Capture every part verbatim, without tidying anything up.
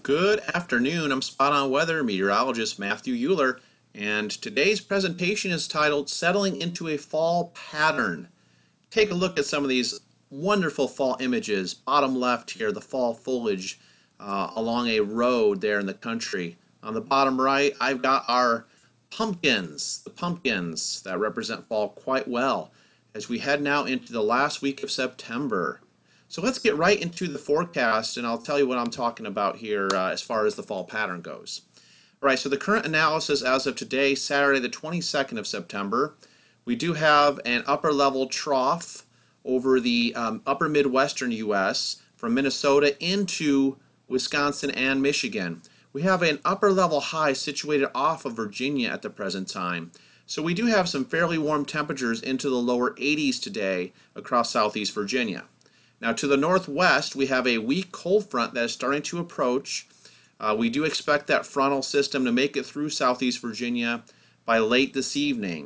Good afternoon. I'm Spot On Weather meteorologist Matthew Euler, and today's presentation is titled Settling into a Fall Pattern. Take a look at some of these wonderful fall images. Bottom left here, the fall foliage uh, along a road there in the country. On the bottom right, I've got our pumpkins, the pumpkins that represent fall quite well as we head now into the last week of September. So let's get right into the forecast, and I'll tell you what I'm talking about here uh, as far as the fall pattern goes. All right, so the current analysis as of today, Saturday the twenty-second of September, we do have an upper level trough over the um, upper Midwestern U S from Minnesota into Wisconsin and Michigan. We have an upper level high situated off of Virginia at the present time. So we do have some fairly warm temperatures into the lower eighties today across southeast Virginia. Now to the northwest, we have a weak cold front that is starting to approach. Uh, we do expect that frontal system to make it through southeast Virginia by late this evening.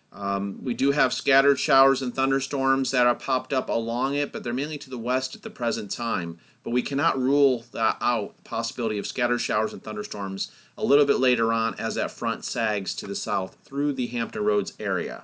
Um, we do have scattered showers and thunderstorms that are popped up along it, but they're mainly to the west at the present time. But we cannot rule that out, the possibility of scattered showers and thunderstorms a little bit later on as that front sags to the south through the Hampton Roads area.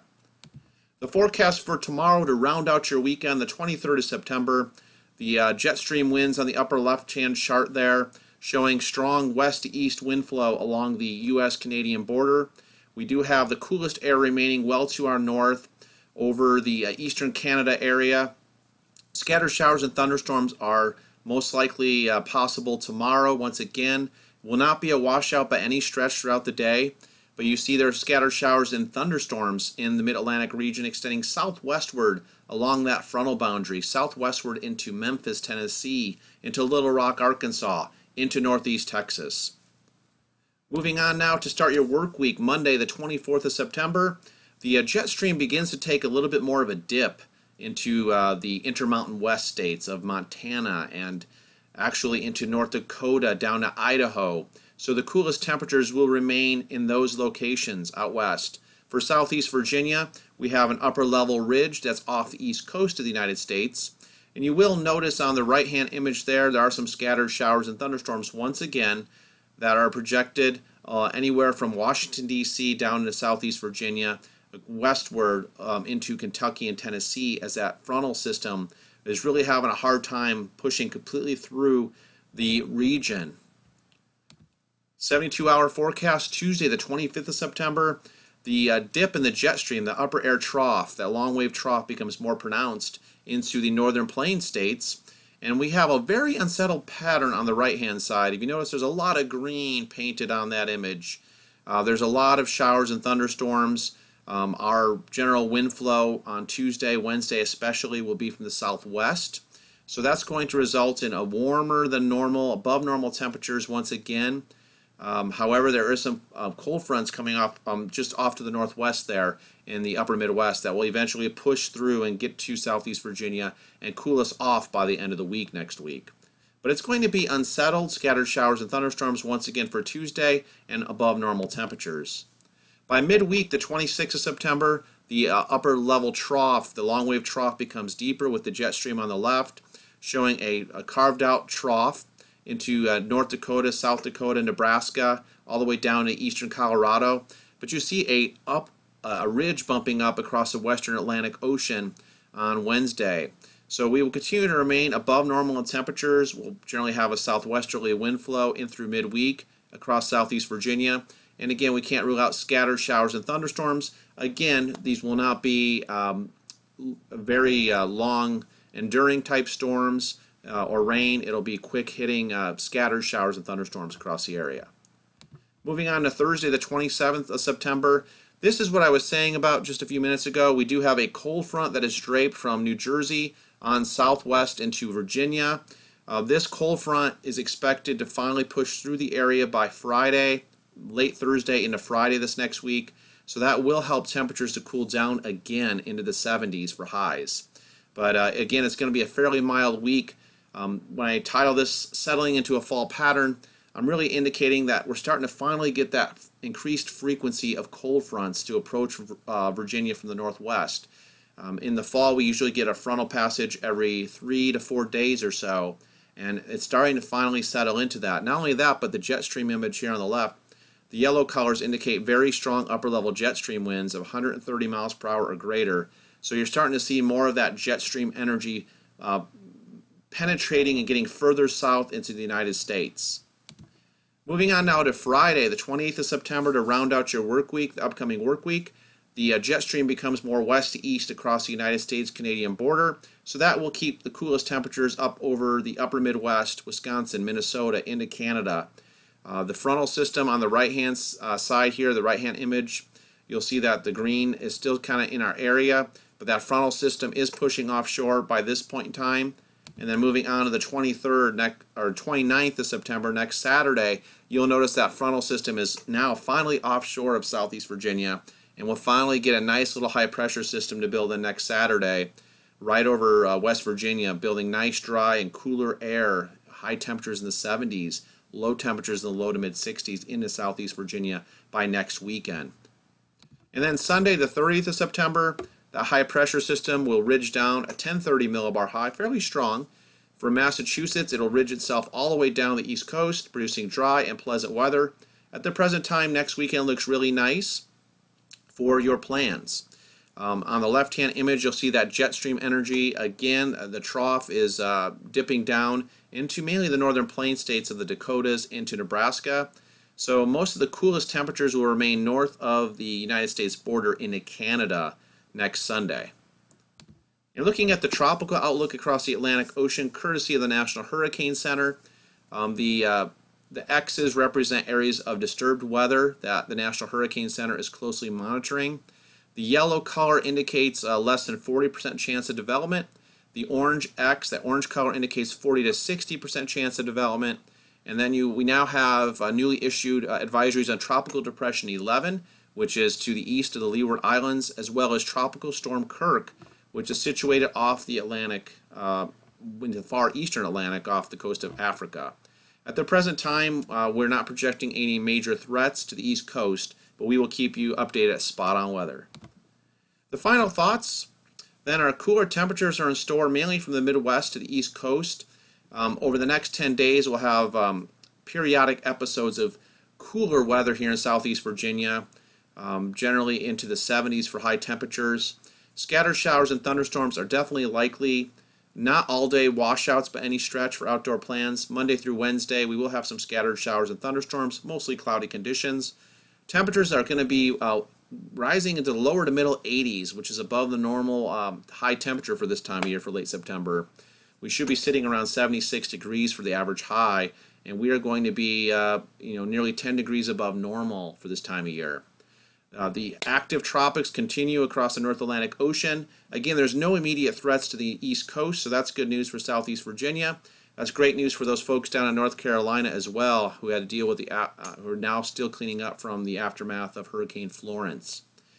The forecast for tomorrow to round out your weekend, the twenty-third of September, the uh, jet stream winds on the upper left-hand chart there showing strong west to east wind flow along the U S Canadian border. We do have the coolest air remaining well to our north over the uh, eastern Canada area. Scattered showers and thunderstorms are most likely uh, possible tomorrow. Once again, will not be a washout by any stretch throughout the day. But you see there are scattered showers and thunderstorms in the Mid-Atlantic region extending southwestward along that frontal boundary, southwestward into Memphis, Tennessee, into Little Rock, Arkansas, into northeast Texas. Moving on now to start your work week, Monday the twenty-fourth of September, the uh, jet stream begins to take a little bit more of a dip into uh, the Intermountain West states of Montana and actually into North Dakota down to Idaho. So the coolest temperatures will remain in those locations out west. For southeast Virginia, we have an upper level ridge that's off the east coast of the United States. And you will notice on the right-hand image there, there are some scattered showers and thunderstorms once again that are projected uh, anywhere from Washington, D C down into southeast Virginia, westward um, into Kentucky and Tennessee as that frontal system is really having a hard time pushing completely through the region. seventy-two hour forecast, Tuesday the twenty-fifth of September, the uh, dip in the jet stream, the upper air trough, that long wave trough becomes more pronounced into the northern plain states. And we have a very unsettled pattern on the right-hand side. If you notice, there's a lot of green painted on that image. Uh, there's a lot of showers and thunderstorms. Um, our general wind flow on Tuesday, Wednesday especially, will be from the southwest. So that's going to result in a warmer than normal, above normal temperatures once again. Um, however, there are some uh, cold fronts coming off um, just off to the northwest there in the upper Midwest that will eventually push through and get to southeast Virginia and cool us off by the end of the week next week. But it's going to be unsettled, scattered showers and thunderstorms once again for Tuesday and above normal temperatures. By midweek, the twenty-sixth of September, the uh, upper level trough, the long wave trough becomes deeper with the jet stream on the left, showing a, a carved out trough into uh, North Dakota, South Dakota, Nebraska, all the way down to eastern Colorado. But you see a up uh, a ridge bumping up across the western Atlantic Ocean on Wednesday. So we will continue to remain above normal in temperatures. We'll generally have a southwesterly wind flow in through midweek across southeast Virginia. And again, we can't rule out scattered showers and thunderstorms. Again, these will not be um, very uh, long, enduring type storms. Uh, or rain. It'll be quick hitting uh, scattered showers and thunderstorms across the area. Moving on to Thursday the twenty-seventh of September, this is what I was saying about just a few minutes ago. We do have a cold front that is draped from New Jersey on southwest into Virginia. Uh, this cold front is expected to finally push through the area by Friday, late Thursday into Friday this next week. So that will help temperatures to cool down again into the seventies for highs. But uh, again, it's going to be a fairly mild week. Um, when I title this Settling into a Fall Pattern, I'm really indicating that we're starting to finally get that increased frequency of cold fronts to approach uh, Virginia from the northwest. Um, in the fall, we usually get a frontal passage every three to four days or so, and it's starting to finally settle into that. Not only that, but the jet stream image here on the left, the yellow colors indicate very strong upper level jet stream winds of one hundred thirty miles per hour or greater. So you're starting to see more of that jet stream energy uh, penetrating and getting further south into the United States. Moving on now to Friday, the twenty-eighth of September, to round out your work week, the upcoming work week. The uh, jet stream becomes more west to east across the United States-Canadian border, so that will keep the coolest temperatures up over the upper Midwest, Wisconsin, Minnesota, into Canada. Uh, the frontal system on the right-hand uh, side here, the right-hand image, you'll see that the green is still kind of in our area, but that frontal system is pushing offshore by this point in time. And then moving on to the twenty-third next, or twenty-ninth of September, next Saturday, you'll notice that frontal system is now finally offshore of southeast Virginia, and we'll finally get a nice little high pressure system to build in next Saturday right over uh, West Virginia, building nice dry and cooler air, high temperatures in the seventies, low temperatures in the low to mid sixties into southeast Virginia by next weekend. And then Sunday the thirtieth of September, the high pressure system will ridge down a ten thirty millibar high, fairly strong. For Massachusetts, it'll ridge itself all the way down the east coast, producing dry and pleasant weather. At the present time, next weekend looks really nice for your plans. Um, on the left-hand image, you'll see that jet stream energy. Again, uh, the trough is uh, dipping down into mainly the northern plain states of the Dakotas into Nebraska. So most of the coolest temperatures will remain north of the United States border into Canada next Sunday. You're looking at the tropical outlook across the Atlantic Ocean, courtesy of the National Hurricane Center. Um, the uh, the X's represent areas of disturbed weather that the National Hurricane Center is closely monitoring. The yellow color indicates uh, less than forty percent chance of development. The orange X, that orange color, indicates forty to sixty percent chance of development. And then you, we now have uh, newly issued uh, advisories on Tropical Depression eleven, which is to the east of the Leeward Islands, as well as Tropical Storm Kirk, which is situated off the Atlantic, uh, in the far eastern Atlantic, off the coast of Africa. At the present time, uh, we're not projecting any major threats to the east coast, but we will keep you updated at Spot On Weather. The final thoughts, then, are cooler temperatures are in store mainly from the Midwest to the East Coast. Um, over the next ten days, we'll have um, periodic episodes of cooler weather here in southeast Virginia, um, generally into the seventies for high temperatures. Scattered showers and thunderstorms are definitely likely. Not all-day washouts by any stretch for outdoor plans. Monday through Wednesday, we will have some scattered showers and thunderstorms, mostly cloudy conditions. Temperatures are going to be uh, rising into the lower to middle eighties, which is above the normal um, high temperature for this time of year for late September. We should be sitting around seventy-six degrees for the average high, and we are going to be uh, you know, nearly ten degrees above normal for this time of year. Uh, the active tropics continue across the North Atlantic Ocean. Again, there's no immediate threats to the East Coast, so that's good news for southeast Virginia. That's great news for those folks down in North Carolina as well, who had to deal with the, uh, who are now still cleaning up from the aftermath of Hurricane Florence.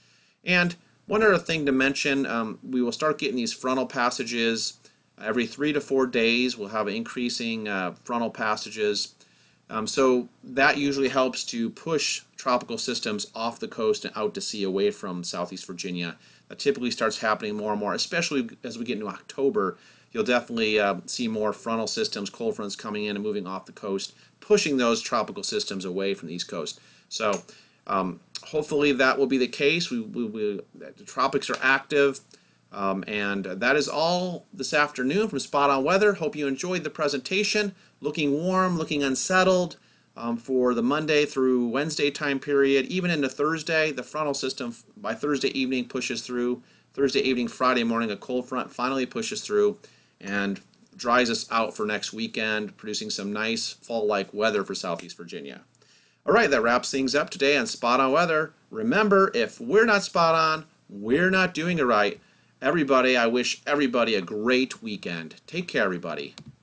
And one other thing to mention, um, we will start getting these frontal passages every three to four days. We'll have increasing uh, frontal passages. Um, so that usually helps to push tropical systems off the coast and out to sea away from southeast Virginia. That typically starts happening more and more, especially as we get into October. You'll definitely uh, see more frontal systems, cold fronts coming in and moving off the coast, pushing those tropical systems away from the East Coast. So um, hopefully that will be the case. We, we, we, the tropics are active. Um, and that is all this afternoon from Spot On Weather. Hope you enjoyed the presentation. Looking warm, looking unsettled um, for the Monday through Wednesday time period. Even into Thursday, the frontal system by Thursday evening pushes through. Thursday evening, Friday morning, a cold front finally pushes through and dries us out for next weekend, producing some nice fall-like weather for southeast Virginia. All right, that wraps things up today on Spot On Weather. Remember, if we're not spot on, we're not doing it right. Everybody, I wish everybody a great weekend. Take care, everybody.